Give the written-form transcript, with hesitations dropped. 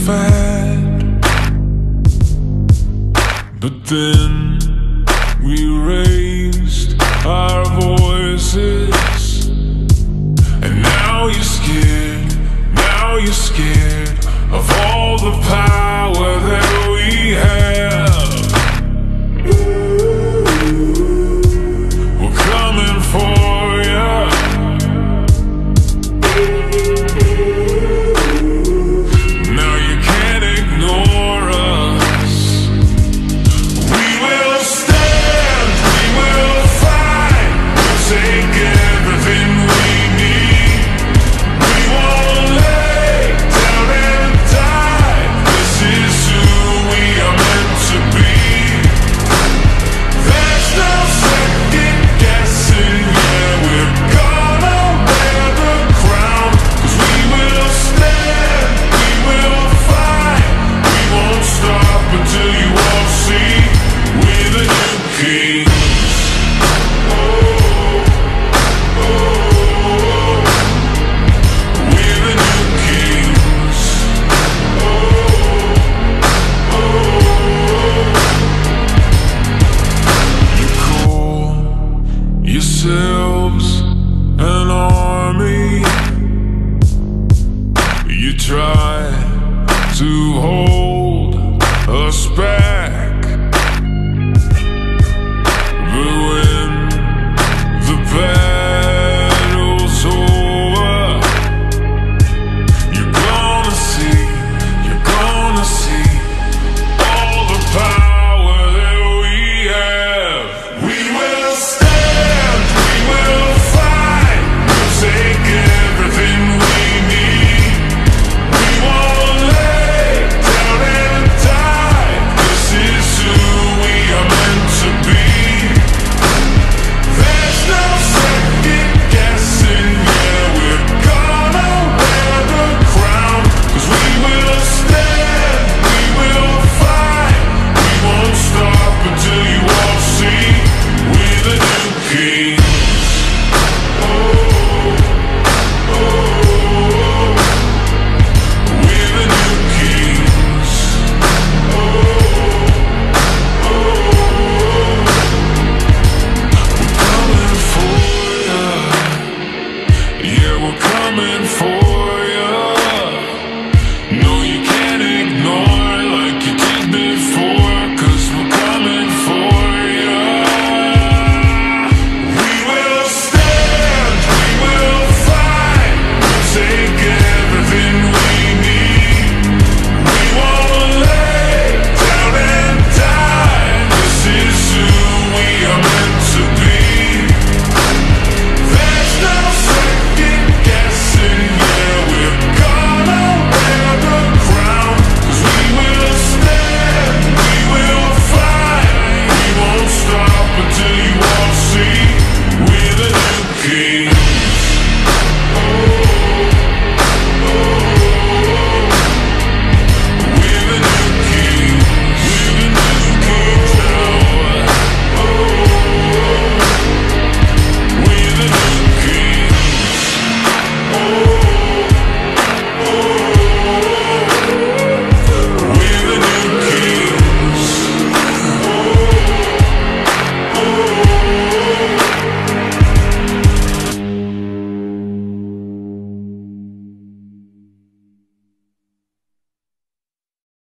fad, but then we raised our voices, and now you're scared of all the power that we have. We're coming for you. Now you can't ignore us. We will stand, we will fight, we'll take everything we need. We won't lay down and die. This is who we are meant to be. There's no second guessing, yeah, we're gonna wear the crown. 'Cause we will stand, we will fight, we won't stop until you all see we're the new kings. Oh, oh, we're the new kings. Oh, you call yourselves an army. You try to hold us back,